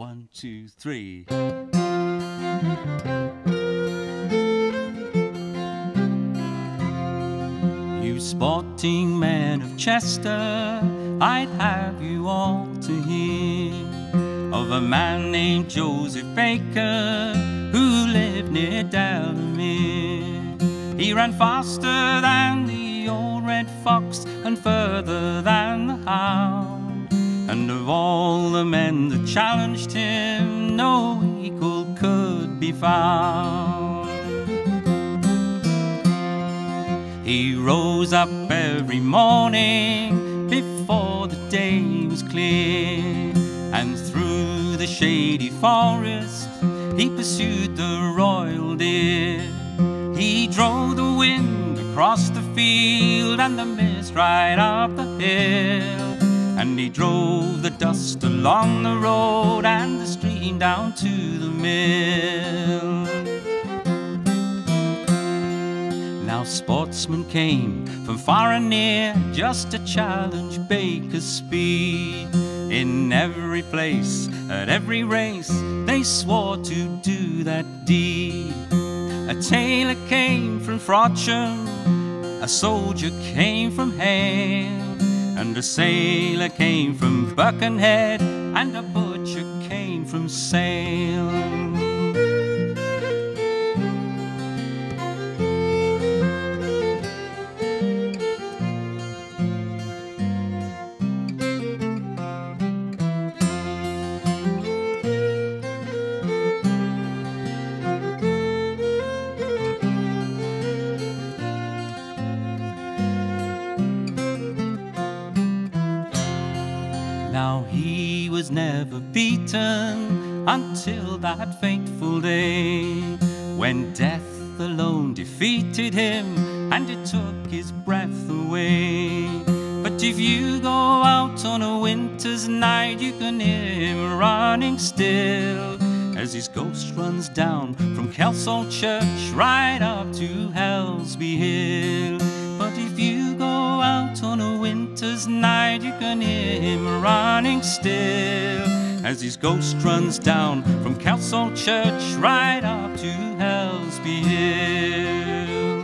1, 2, 3. You sporting men of Chester, I'd have you all to hear of a man named Joseph Baker who lived near Delamere. He ran faster than the old red fox and further than the hound, and of all the men that challenged him, no equal could be found. He rose up every morning before the day was clear, and through the shady forest he pursued the royal deer. He drove the wind across the field and the mist right up the hill, and he drove the dust along the road and the stream down to the mill. Now sportsmen came from far and near just to challenge Baker's speed. In every place, at every race, they swore to do that deed. A tailor came from Frodsham, a soldier came from Hale, and a sailor came from Birkenhead, and a butcher came from Sale. Now he was never beaten until that fateful day, when death alone defeated him and it took his breath away. But if you go out on a winter's night, you can hear him running still, as his ghost runs down from Kelsall Church right up to Helsby Hill. But if you go out on a winter's night, you can hear him running still, as his ghost runs down from Kelsall Church right up to Helsby Hill.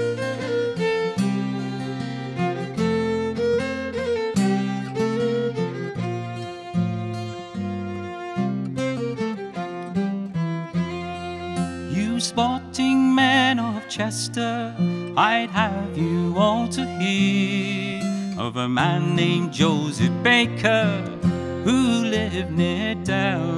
You sporting men of Chester, I'd have you all to hear of a man named Joseph Baker who lived near Delamere.